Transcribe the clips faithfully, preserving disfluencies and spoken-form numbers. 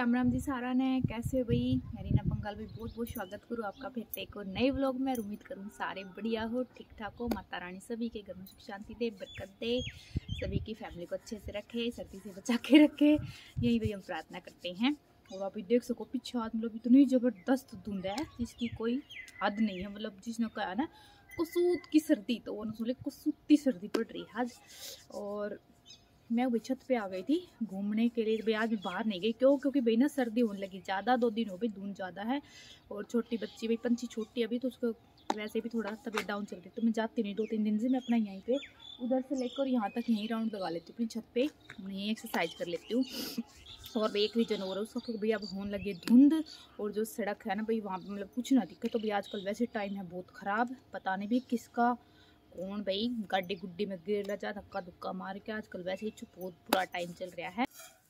राम राम जी सारा ने कैसे हो भाई। मेरी ना पंगाल भाई बहुत बहुत स्वागत करूँ आपका फिर एक और नए व्लॉग में। उम्मीद करूँ सारे बढ़िया हो, ठीक ठाक हो। माता रानी सभी के घर में सुख शांति दे, बरकत दे, सभी की फैमिली को अच्छे से रखे, सर्दी से बचा के रखे, यही भाई हम प्रार्थना करते हैं। और आप देख सको पीछे हाथ मतलब इतनी ज़बरदस्त धुंध है जिसकी कोई हद नहीं है। मतलब जिसने कहा ना कसूत की सर्दी, तो वो बोले कसूती सर्दी पड़ रही है आज। और मैं भाई छत पे आ गई थी घूमने के लिए। भाई आज मैं बाहर नहीं गई, क्यों? क्योंकि भाई ना सर्दी होने लगी ज़्यादा, दो दिन हो गए, धुंध ज़्यादा है। और छोटी बच्ची भाई पंछी छोटी अभी, तो उसको वैसे भी थोड़ा तबीयत डाउन चल रही, तो मैं जाती नहीं। दो तीन दिन से मैं अपना यहीं पे उधर से लेकर यहाँ तक यहीं राउंड लगा लेती हूँ अपनी छत पे, यहीं एक्सरसाइज कर लेती हूँ। और भाई एक रीजन हो रहा है उसका, क्योंकि भाई अब होने लगी धुंध। और जो सड़क है ना भाई वहाँ पर मतलब कुछ ना दिक्कत। तो भाई आजकल वैसे टाइम है बहुत ख़राब, पता नहीं भाई किसका कौन भाई गाड़ी गुड्डी में गिर जा धक्का धुक्का मार के। आजकल वैसे ही बहुत बुरा टाइम चल रहा है।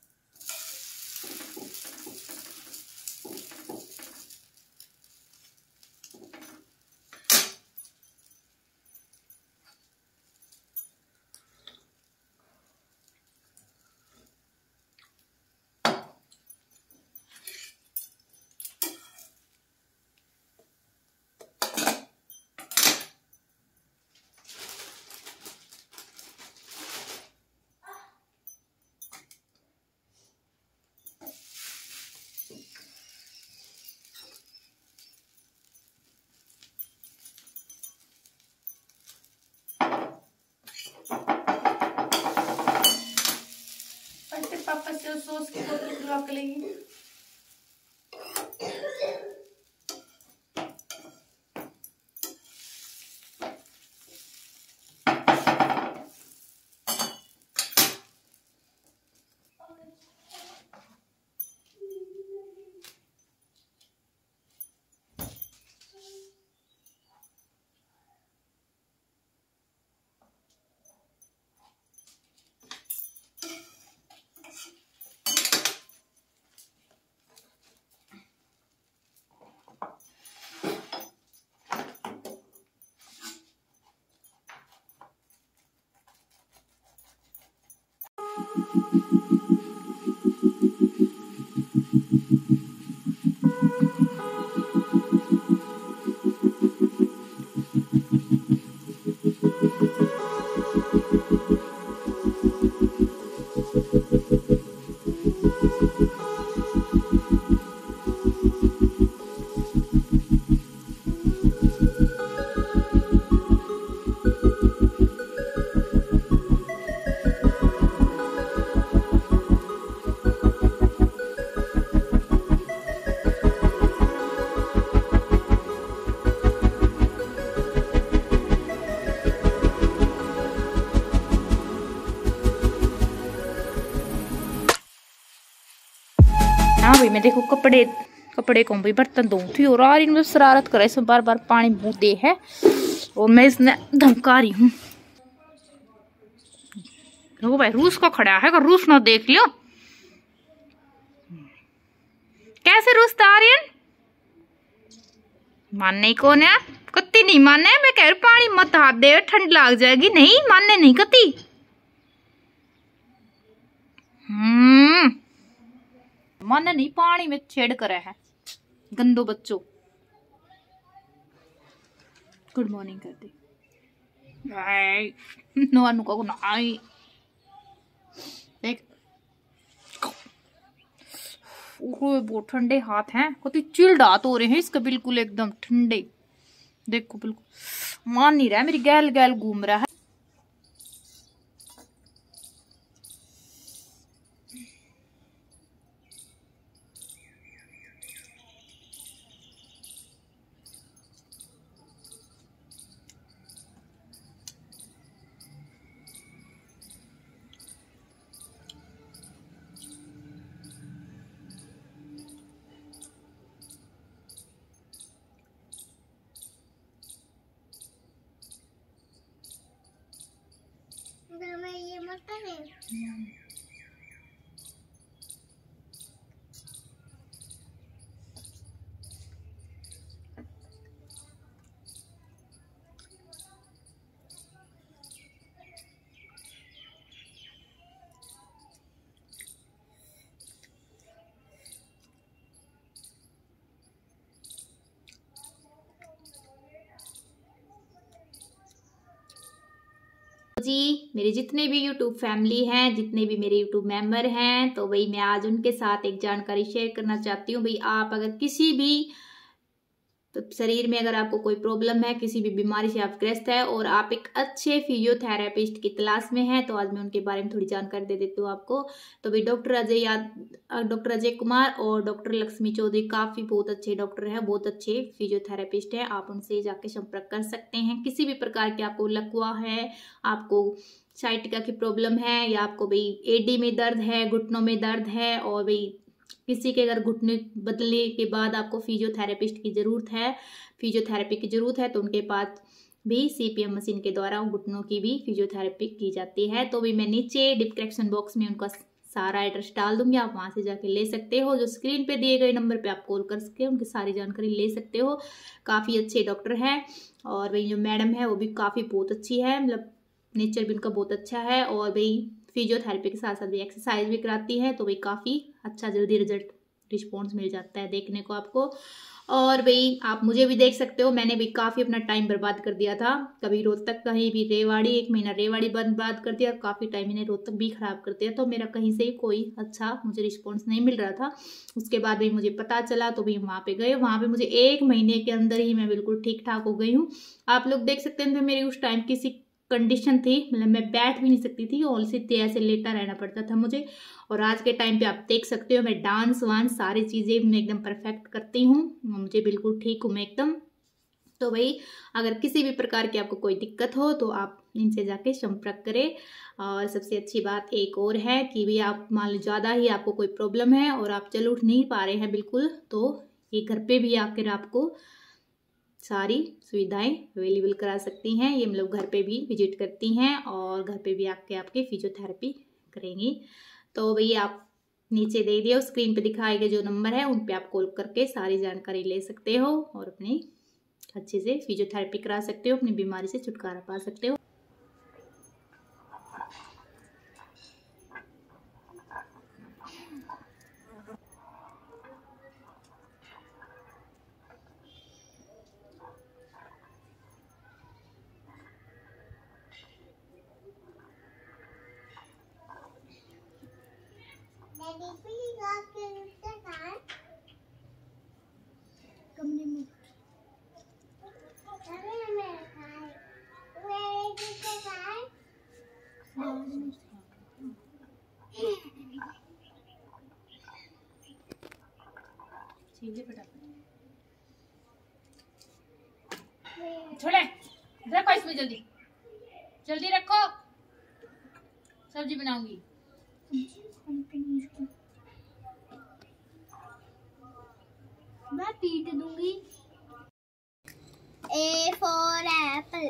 पापा से सॉस की बोतल खुला के लेंगे। हाँ भाई मैं देखो कपड़े कपड़े को भाई बर्तन धो थी और आ रही मतलब शरारत करे, इसमें बार बार पानी बूते है और मैं इसने धमका रही हूँ। देखो भाई रूस को खड़ा है, रूस ना देख लियो कैसे रूस आर्यन मानने कौन है। कत्ती नहीं मानने, मैं कह रही पानी मत हाथ दे ठंड लग जाएगी। नहीं मानने नहीं कत्ती। हम्म मन नहीं पानी में छेड़ करे है गंदो बच्चों। गुड मॉर्निंग कर दी नवानु को नाई देख। ओह बहुत ठंडे हाथ हैं, कति चिल्ड हाथ हो रहे हैं इसका, बिल्कुल एकदम ठंडे। देखो बिल्कुल मान नहीं रहा है, मेरी गैल गैल घूम रहा है। ये मत करें। जी, मेरे जितने भी यूट्यूब फैमिली हैं, जितने भी मेरे यूट्यूब मेंबर हैं, तो भाई मैं आज उनके साथ एक जानकारी शेयर करना चाहती हूँ। भाई आप अगर किसी भी तो शरीर में अगर आपको कोई प्रॉब्लम है, किसी भी बीमारी से आप ग्रस्त है और आप एक अच्छे फिजियोथेरेपिस्ट की तलाश में हैं, तो आज मैं उनके बारे में थोड़ी जानकारी दे देती हूँ आपको। तो भाई डॉक्टर अजय याद डॉक्टर अजय कुमार और डॉक्टर लक्ष्मी चौधरी काफ़ी बहुत अच्छे डॉक्टर हैं, बहुत अच्छे फिजियोथेरेपिस्ट हैं। आप उनसे जाके संपर्क कर सकते हैं। किसी भी प्रकार के आपको लकवा है, आपको साइटिका की प्रॉब्लम है, या आपको भाई एडी में दर्द है, घुटनों में दर्द है, और भाई किसी के अगर घुटने बदलने के बाद आपको फिजियोथेरेपिस्ट की ज़रूरत है, फिजियोथेरेपी की ज़रूरत है, तो उनके पास भी सीपीएम मशीन के द्वारा घुटनों की भी फिजियोथेरेपी की जाती है। तो भी मैं नीचे डिस्क्रिप्शन बॉक्स में उनका सारा एड्रेस डाल दूंगी, आप वहां से जाके ले सकते हो। जो स्क्रीन पे दिए गए नंबर पे आप कॉल कर सकते हो, उनकी सारी जानकारी ले सकते हो। काफ़ी अच्छे डॉक्टर हैं और भाई जो मैडम है वो भी काफ़ी बहुत अच्छी है, मतलब नेचर भी उनका बहुत अच्छा है, और भाई फिजियोथेरेपी के साथ साथ भी एक्सरसाइज भी कराती है। तो भाई काफ़ी अच्छा जल्दी रिजल्ट रिस्पॉन्स मिल जाता है देखने को आपको। और भाई आप मुझे भी देख सकते हो, मैंने भी काफ़ी अपना टाइम बर्बाद कर दिया था। कभी रोहतक, कहीं भी रेवाड़ी, एक महीना रेवाड़ी बर्बाद कर दिया और काफ़ी टाइम मैंने रोहतक भी ख़राब कर दिया। तो मेरा कहीं से कोई अच्छा मुझे रिस्पॉन्स नहीं मिल रहा था। उसके बाद भी मुझे पता चला, तो भाई वहाँ पे गए। वहाँ पे मुझे एक महीने के अंदर ही मैं बिल्कुल ठीक ठाक हो गई हूँ। आप लोग देख सकते हैं मेरी उस टाइम किसी कंडीशन थी, मतलब मैं बैठ भी नहीं सकती थी और सीधे ऐसे लेटा रहना पड़ता था मुझे। और आज के टाइम पे आप देख सकते हो मैं डांस वांस सारी चीज़ें मैं एकदम परफेक्ट करती हूँ, मुझे बिल्कुल ठीक हूँ मैं एकदम। तो भाई अगर किसी भी प्रकार की आपको कोई दिक्कत हो तो आप इनसे जाके संपर्क करें। और सबसे अच्छी बात एक और है कि भाई आप मान लो ज़्यादा ही आपको कोई प्रॉब्लम है और आप चल उठ नहीं पा रहे हैं बिल्कुल, तो ये घर पे भी आकर आपको सारी सुविधाएं अवेलेबल करा सकती हैं। ये मतलब घर पे भी विजिट करती हैं और घर पे भी आके आपके फिजियोथेरेपी करेंगी। तो भैया आप नीचे दे दिए स्क्रीन पे दिखाए गए जो नंबर है उन पे आप कॉल करके सारी जानकारी ले सकते हो और अपने अच्छे से फिजियोथेरेपी करा सकते हो, अपनी बीमारी से छुटकारा पा सकते हो। कमरे में छोड़े रखो, इसमें जल्दी जल्दी रखो, सब्जी बनाऊंगी। मैं पीट दूंगी। A for apple.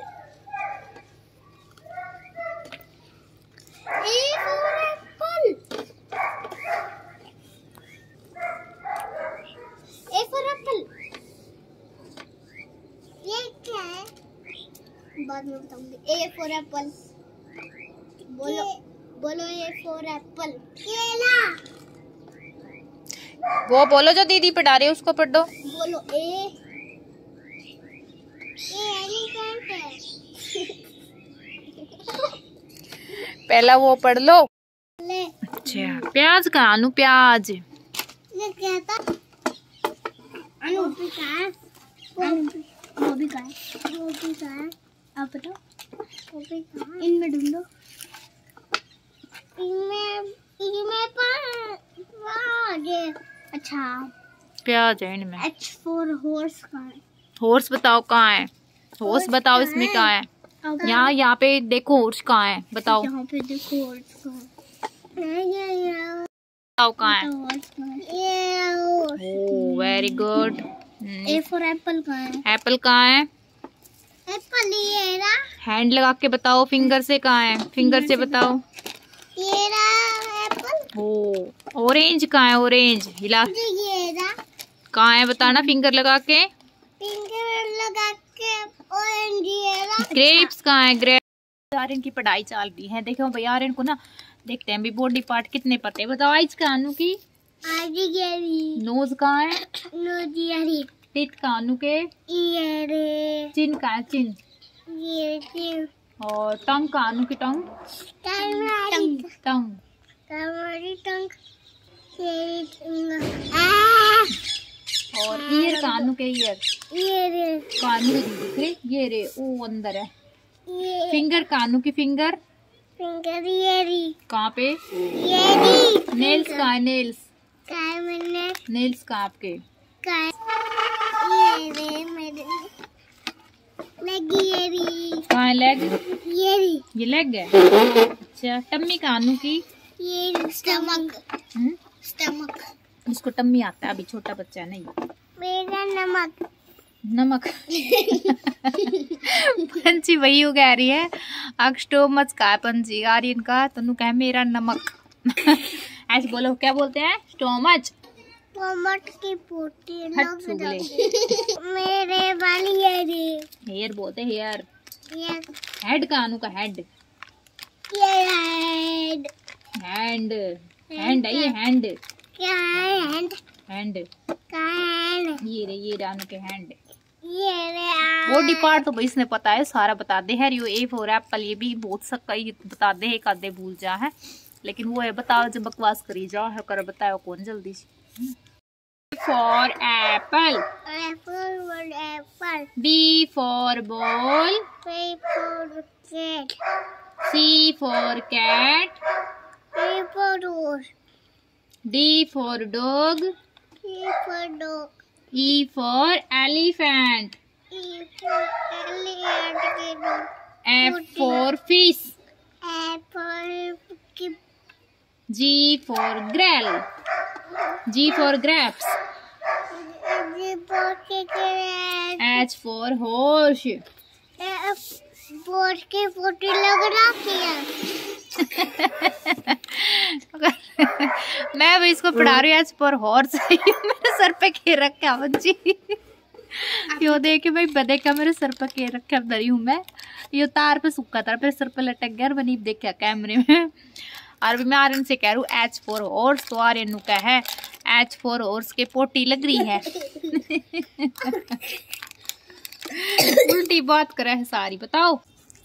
A for apple. A for apple. ये क्या है? बाद में बताऊंगी। A for apple. बोलो बोलो A for apple. केला। वो बोलो जो दीदी पढ़ा रही है उसको पढ़ दो। बोलो A। ये एलिफेंट है। पहला वो पढ़ लो। ले। अच्छा प्याज का अनु प्याज। ये क्या था? अनु भी का है? वो भी का है? वो भी का है? आप बताओ। वो भी का है? इनमें ढूंढो। इनमें इनमें पर ये अच्छा प्याज है इनमें। H for horse का है। हॉर्स बताओ कहाँ है? हॉर्स Horse बताओ कहाँ इसमें है? कहाँ है? यहाँ यहाँ पे देखो हॉर्स कहाँ है बताओ। यहाँ पे देखो horse का है। ये ये बताओ कहाँ है? horse का है। ये horse। Oh very good. A for apple का है। एप्पल कहाँ है? एप्पल ये रहा। हैंड लगा के बताओ, फिंगर से कहाँ है? फिंगर से बताओ। ये रहा एप्पल। ओह ऑरेंज कहाँ है? ऑरेंज हिला ये रहा। कहाँ है बताना फिंगर लगा के। फिंगर लगा के ऑरेंज ये रहा। ग्रेप्स कहाँ है? ग्रेप्स। आर्यन की पढ़ाई चल रही है, देखो भैया आर्यन को ना देखते हैं भी बॉडी पार्ट कितने पते हैं बताओ। आइज कहाँ अनु की? नोज कहाँ है? नोजियरी। टिट कहाँ अनु के? ये रे। चिन कहाँ है? चिन ये चिन। और टंग कानू की टंग टंग टंग हमारी टंग और ईयर कानू के ईयर ये रे कानू की दिख रही ये रे ओ अंदर है। ये फिंगर कानू की फिंगर फिंगर ये री कहाँ पे? ये री नेल्स कहाँ है? नेल्स काय मैंने नेल्स कहाँ आपके? काय ये रे मेरे लगी ये री कहाँ है लेग? ये री ये लेग है। अच्छा टम्मी कानू की ये स्टमक हम्म स्टमक उसको टम्मी आता है, अभी छोटा बच्चा है नहीं। मेरा नमक नमक पंची वही हो कह रही है अक्सटोमच का है पंची आ रही इनका तो कह मेरा नमक ऐसे बोलो क्या बोलते हैं? स्टोमच टमाट की पोटी हट सुगले मेरे वाली है रे हेयर बोलते हैं हेयर। ये हेड कानू का हेड ये हेड हैंड हैंड है ये हैंड क्या है हैंड हैंड क्या है ये रे ये रानू के हैंड। ये रे बॉडी पार्ट तो भाई इसने पता है सारा बता दे है। यो ए फॉर एप्पल ये भी बहुत सकता ही बता दे एक आधे भूल जा है लेकिन वो है बताओ जब बकवास करी जाओ है कर बताओ कौन जल्दी से। For apple apple one apple B for ball B for cat C for cat B for dog D for dog E for dog E for elephant E for elephant K dog F for fish apple की G for grapes G for grapes G for K cat H for horse board की photo लग रखी है मैं भी इसको पढ़ा रही हूँ एच फॉर हॉर्स मेरे सर पे घेर रखा बच्ची यो देखे भाई बदे का मेरे सर पे घेर रखा डरी हूँ मैं। यो तार पे सूखा था फिर सर पे लटक गया बनी देखा कैमरे में। और मैं आर्यन से कह रहा हूँ एच फॉर हॉर्स तो आर्यन नु क्या है एच फॉर हॉर्स के पोटी लग रही है। उल्टी बात करे है सारी बताओ।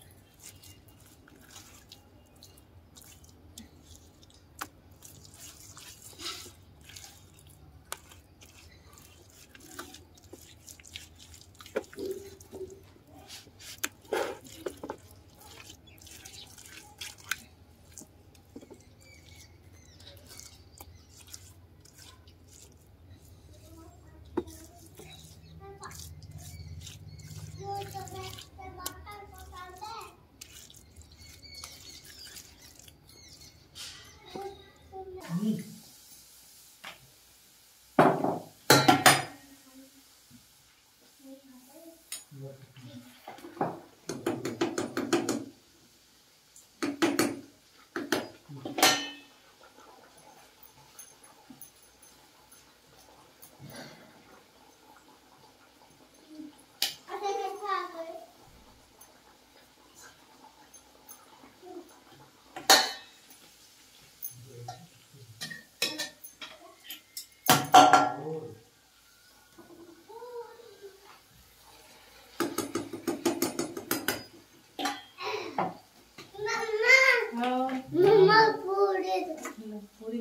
मम्मा पूरे पूरी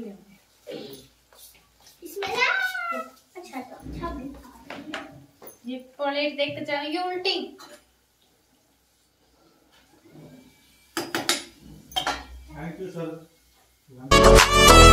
इसमें ना अच्छा तो अच्छा ये प्लेट देख के चलेंगे उल्टी। Thank you sir.